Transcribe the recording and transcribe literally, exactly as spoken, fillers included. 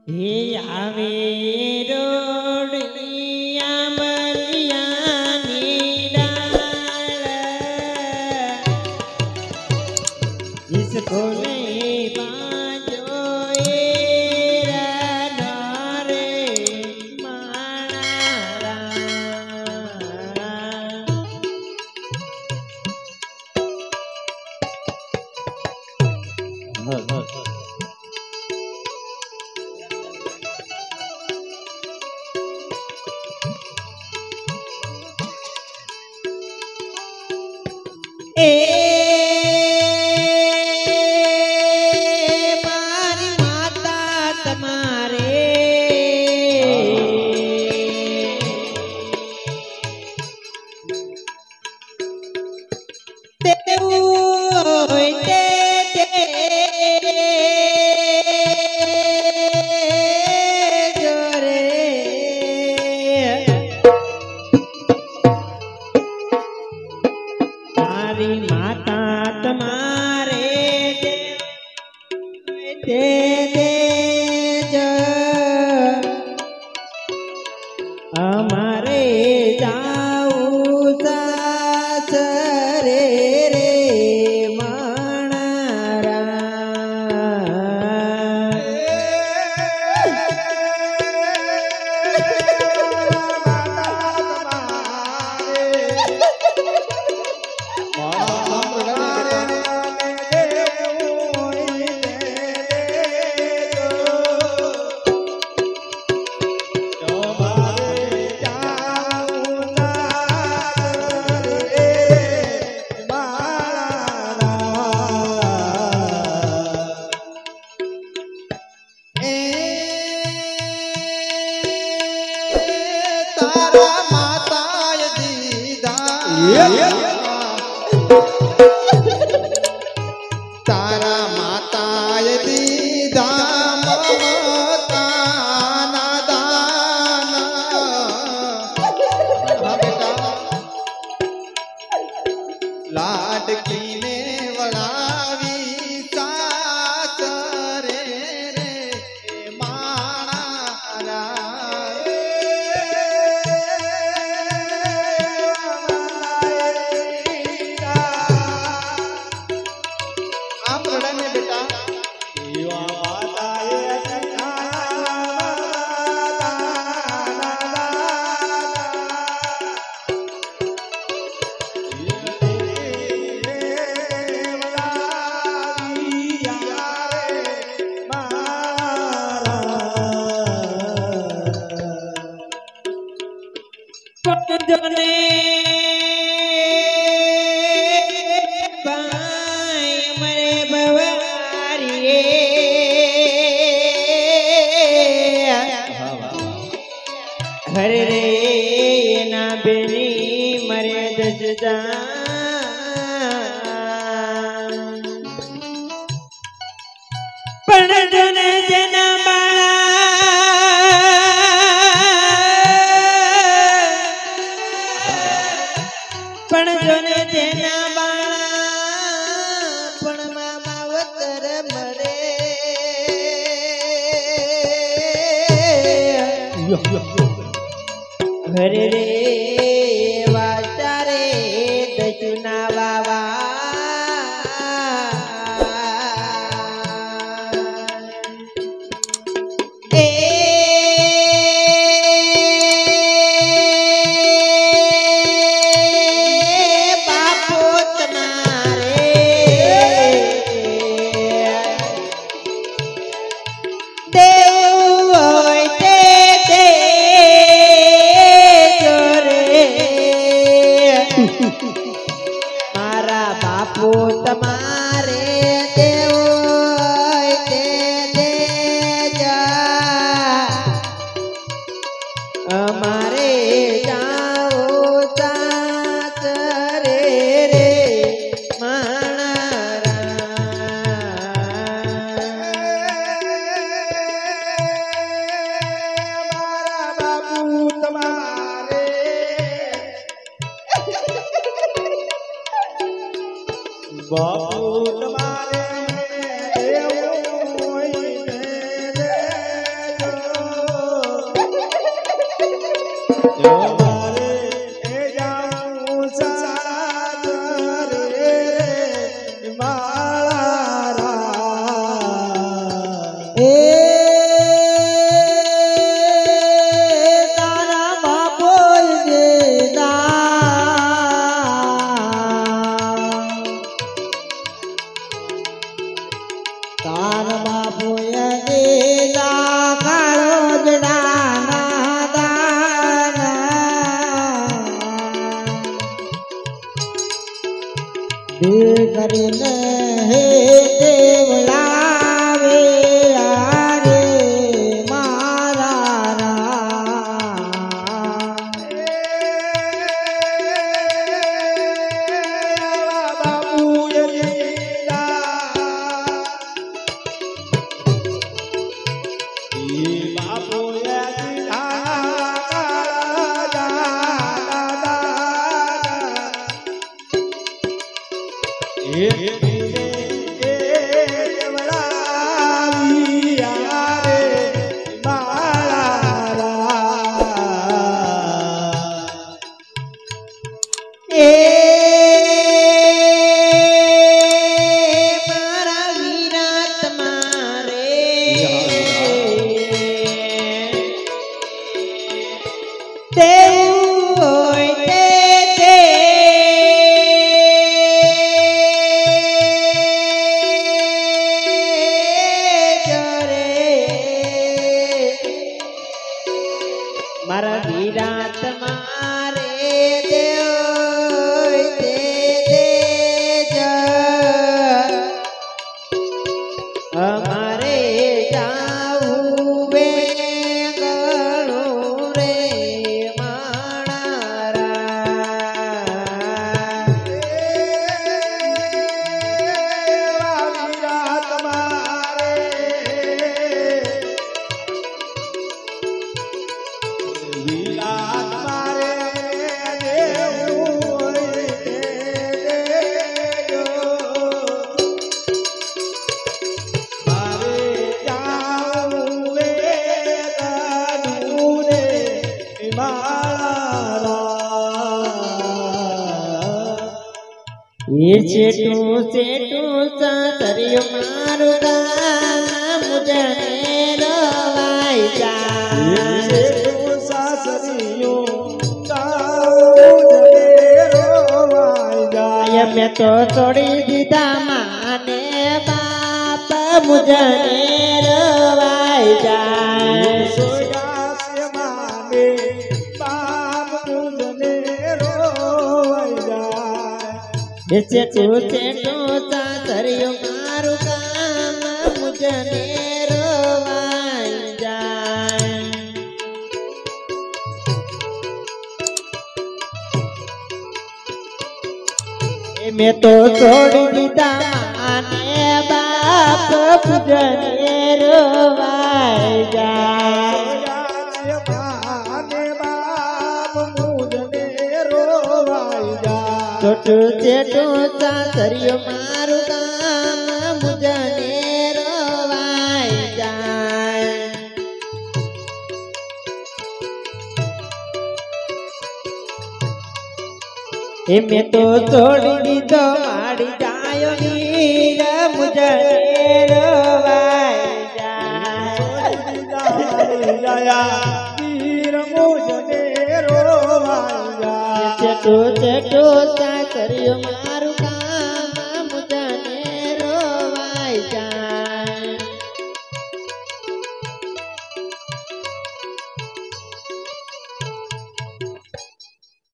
હે આવે રોડિયા બલિયાની ડાળ ઇસકો નહીં બાજો એ રાનો રે માણા એ મારી માતા તમારે તેવું હોય તે જોરે મારી માતા તમારે તે દેજો અમારે જાવું સાસરે રે તારા માતાએ દીધા મમતાના દાના લાડકીને વળાવી સાસરે રે માણા જને ભાઈ મરે બવારીએ હરે રે એના બેની મરે દસદા પણ જને જેના પણ જોને તેના બાળા પણ મામા વતર મરે હરે રે વાચારે દજુના વાવા એ મારા બાપુ તમારે દેવ તે દેજા અમારે જાઓ સાસરે રે મારા બાપુ તમારે બાપુ તમારે દેવ હોય એ છેટું છેટું સાસરિયું મારું ગામ મુજને રવાઈ જાય મેં તો છોડી દીધા માને બાપ મુજને રવાઈ જાય છેટું છેટું સાસરિયું મારું ગામ મુજને રવાઈ જાય મેં તો છોડી દીધા માને બાપ મુજને રવાઈ જાય છોટું છેટું સાસરિયું મારું ગામ મુજને રવાઈ જાય એ મેં તો છોડી દીધો મારી જાયો નીર મુજને રવાઈ જાય છેટું છેટું સાસરિયું